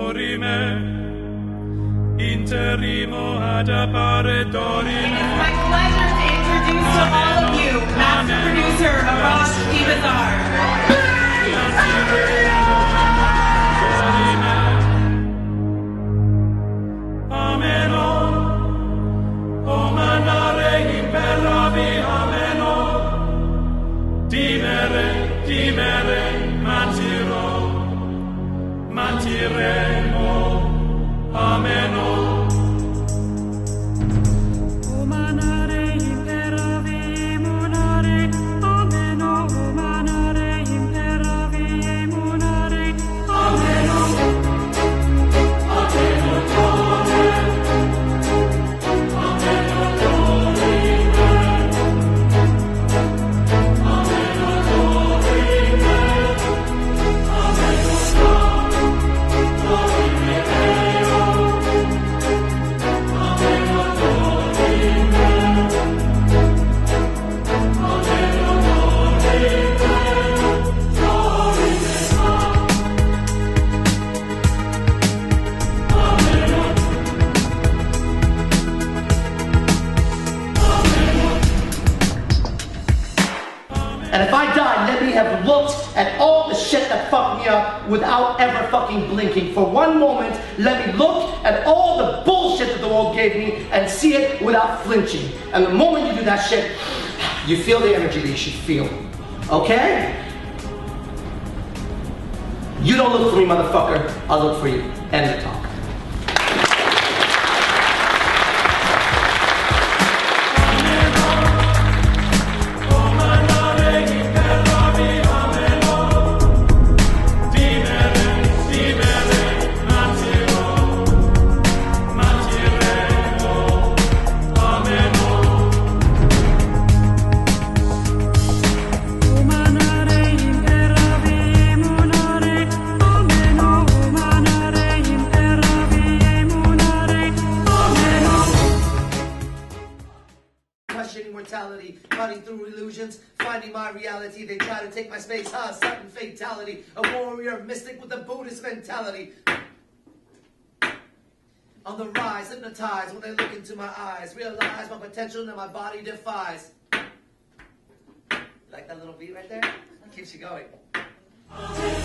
Interimo ad appare dorime. It's my pleasure to introduce to all of you, master producer Arash Dibazar. Ameno, o manare imperavi ameno. Dimere, mantiremo, ameno. And if I die, let me have looked at all the shit that fucked me up without ever fucking blinking. For one moment, let me look at all the bullshit that the world gave me and see it without flinching. And the moment you do that shit, you feel the energy that you should feel. Okay? You don't look for me, motherfucker. I'll look for you. End the talk. Mortality, cutting through illusions, finding my reality. They try to take my space, sudden fatality. A warrior mystic with a Buddhist mentality. On the rise, hypnotized when they look into my eyes. Realize my potential that my body defies. Like that little beat right there? Keeps you going.